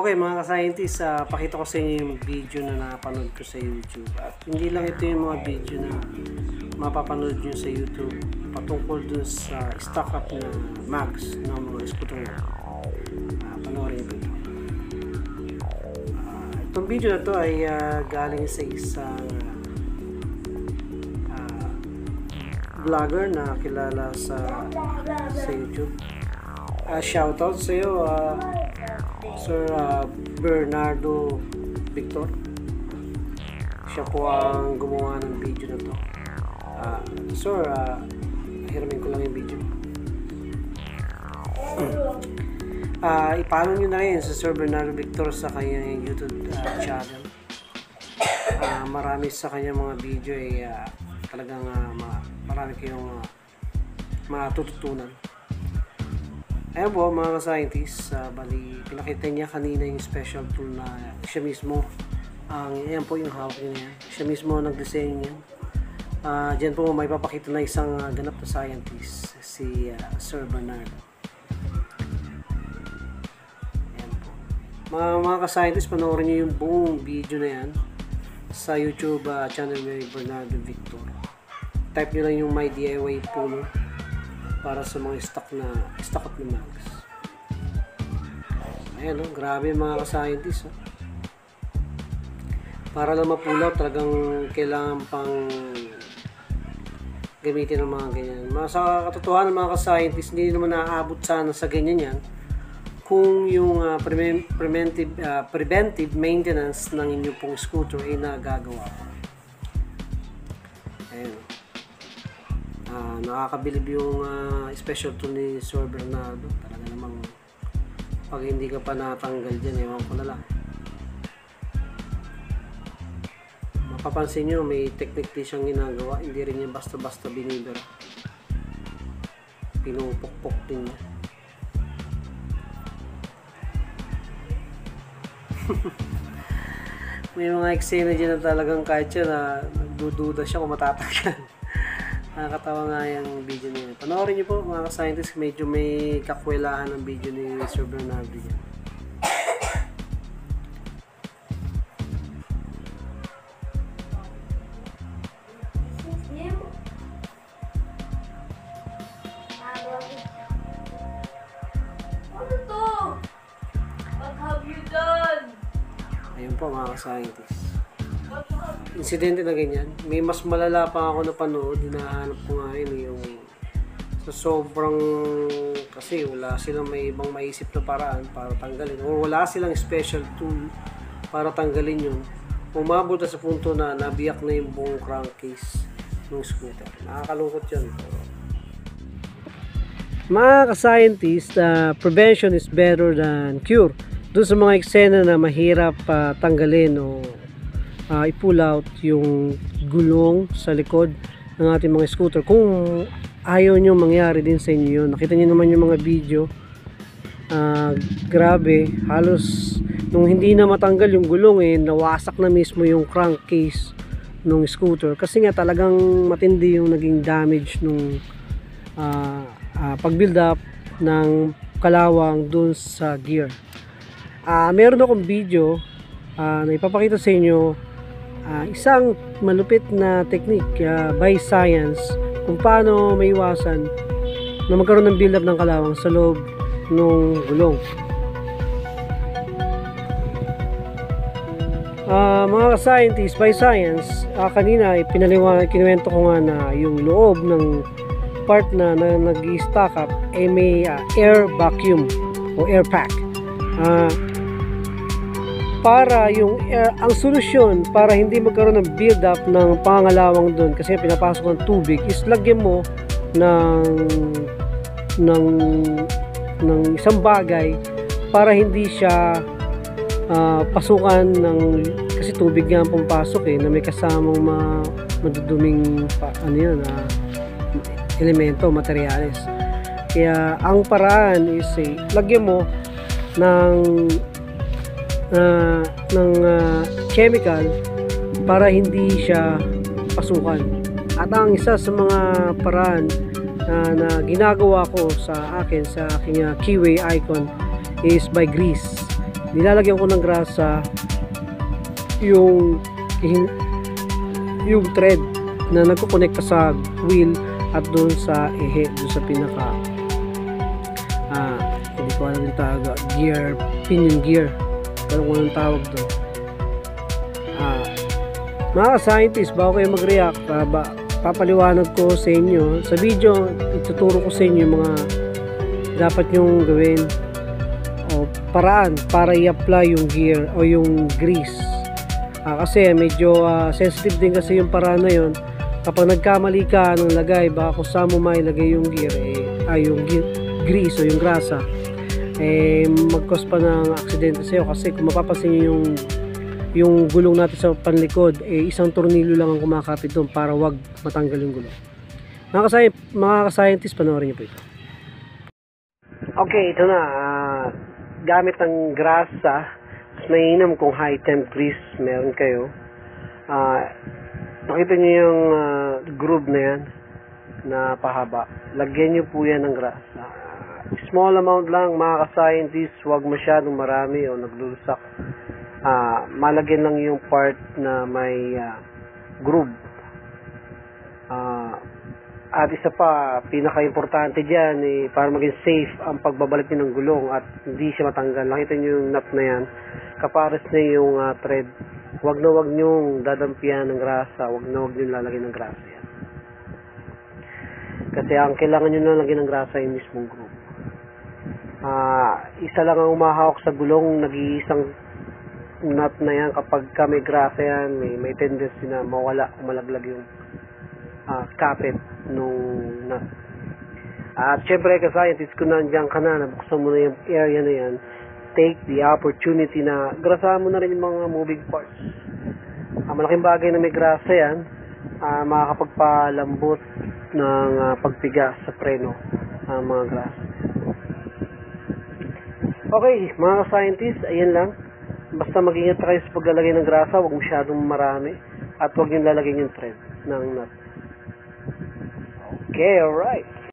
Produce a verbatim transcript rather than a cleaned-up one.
Okay mga ka-scientist, uh, pakita ko sa inyo yung video na napanood ko sa YouTube. At hindi lang ito yung mga video na mapapanood nyo sa YouTube patungkol dun sa stock up na mags ng mga scooter. Uh, panoorin ito. Uh, itong video na to ay uh, galing sa isang uh, vlogger na kilala sa, sa YouTube. Uh, shoutout sa iyo, uh, Sir uh, Bernardo Victor. Siya po ang gumawa ng video na to. Uh, sir, uh, hiramin ko lang yung video. uh, Ipalo nyo na rin sa Sir Bernardo Victor sa kanyang YouTube uh, channel. Uh, marami sa kanyang mga video ay uh, talagang uh, marami kayong uh, matututunan. Ayan po mga scientists, uh, bali pinakita niya kanina yung special tool na siya mismo ang uh, ayan po yung hawak niya, siya mismo nag-design niya. Uh, Diyan po may papakita na isang uh, ganap na scientist, si uh, Sir Bernardo. Ayan po. Mga, mga ka-scientists, panoorin niyo yung buong video na yan sa YouTube uh, channel ni Bernardo Victor. Type niyo lang yung My D I Y Puno para sa mga stock na stock up na mags. Ayan o, oh, grabe mga ka-scientists. Oh. Para lang mapulaw, talagang kailangan pang gamitin ng mga ganyan. Mga sa katotohanan mga ka-scientists, hindi naman naaabot sana sa ganyan yan kung yung uh, pre preventive, uh, preventive maintenance ng inyong pong scooter ay nagagawa. Ayan. Uh, nakakabilib yung uh, special tool ni Sir Bernardo. Talaga namang pag hindi ka pa natanggal dyan, ewan ko na lang. Mapapansin nyo, may technique din siyang ginagawa. Hindi rin niya basta-basta binibira. Pinupukpok din niya. May mga eksena dyan na talagang kahit siya na nagdududa siya kung matatanggal. Nakakatawa nga yung video niya. Panoorin niyo po mga ka-scientists, medyo may kakwelahan ng video ni Sir Bernardo yan. Ano to? What have you done? Ayun po mga ka-scientists. Insidente na ganyan. May mas malala pa ako na panood. Hinahanap ko nga yun yung so, sobrang kasi wala silang may ibang maisip na paraan para tanggalin o wala silang special tool para tanggalin yun. Umabot na sa punto na nabiyak na yung buong crankcase ng scooter. Nakakalungkot yun. Mga ka-scientist, uh, prevention is better than cure. Doon sa mga eksena na mahirap uh, tanggalin o Uh, i-pull out yung gulong sa likod ng ating mga scooter. Kung ayaw nyo mangyari din sa inyo yun, nakita nyo naman yung mga video, uh, grabe, halos nung hindi na matanggal yung gulong eh, nawasak na mismo yung crankcase ng scooter kasi nga talagang matindi yung naging damage nung uh, uh, pag-build up ng kalawang dun sa gear. Uh, meron akong video uh, na ipapakita sa inyo. Uh, isang malupit na technique uh, by science kung paano maiwasan na magkaroon ng build up ng kalawang sa loob ng gulong. Uh, mga scientists by science, uh, kanina pinaliwanag, kinuwento ko nga na yung loob ng part na, na nag-stack up ay may uh, air vacuum o air pack. Uh, para yung air, ang solusyon para hindi magkaroon ng build up ng pangalawang doon kasi pinapasok ng tubig is lagyan mo ng ng ng isang bagay para hindi siya uh, pasukan ng kasi tubig nga ang pumpasok eh na may kasamang ma, maduduming pa, ano yun, uh, elemento, materyales. Kaya ang paraan is eh, lagyan mo ng Uh, ng uh, chemical para hindi siya pasukan. At ang isa sa mga paraan uh, na ginagawa ko sa akin sa aking uh, keyway icon is by grease. nilalagyan ko ng grasa yung yung thread na nagkukonekta sa wheel at doon sa ehe, doon sa pinaka ah, hindi ko alam yung tawag, gear, pinion gear, pero kung anong tawag doon. ah, mga scientist, bago kayo mag-react, ah, ba, papaliwanag ko sa inyo sa video, ituturo ko sa inyo yung mga dapat nyong gawin o paraan para i-apply yung gear o yung grease. Ah, kasi medyo uh, sensitive din kasi yung paraan na yun. Kapag nagkamali ka ng lagay, baka kung saan mo mailagay yung gear, eh, ay yung grease o yung grasa, eh, mag-cause pa ng aksidente sa'yo. Kasi kung mapapansin nyo yung yung gulong natin sa panlikod, eh, isang tornilyo lang ang kumakapit doon para wag matanggal yung gulong. Mga kasay mga ka-scientist, panoorin nyo po ito. Okay, ito na. Uh, gamit ng grasa, mas mainam kung high temp grease meron kayo. Uh, nakita nyo yung uh, groove na yan na pahaba. Lagyan nyo po yan ng grasa. Uh, small amount lang, mga ka-scientist, huwag masyadong marami o naglulusak. Uh, malagyan lang yung part na may uh, groove. Uh, at isa pa, pinaka-importante dyan eh, para maging safe ang pagbabalik nyo ng gulong at hindi siya matanggal. Nakita nyo yung nut na yan, kapares na yung uh, thread. Huwag na huwag nyo dadampian ng grasa, huwag na huwag nyo lalagyan ng grasa yan. Kasi ang kailangan nyo na lagyan ng grasa yung mismong groove. Uh, isa lang ang umahawak sa gulong, nag-iisang nut na yan. Kapag ka may grasa yan, may, may tendency na mawala, malaglag yung uh, kapit nung nut. At syempre, ka-scientist, kung nandiyan ka na, nabuksan mo na yung area na yan, take the opportunity na grasahan mo na rin yung mga moving parts. Uh, malaking bagay na may grasa yan, uh, makakapagpalambot ng uh, pagpiga sa preno ang uh, mga grasa. Okay, mga ka-scientist, ayan lang. Basta mag-ingat kayo sa paglalagay ng grasa, huwag masyadong marami, at huwag yung lalagay yung thread ng nut. Okay, alright.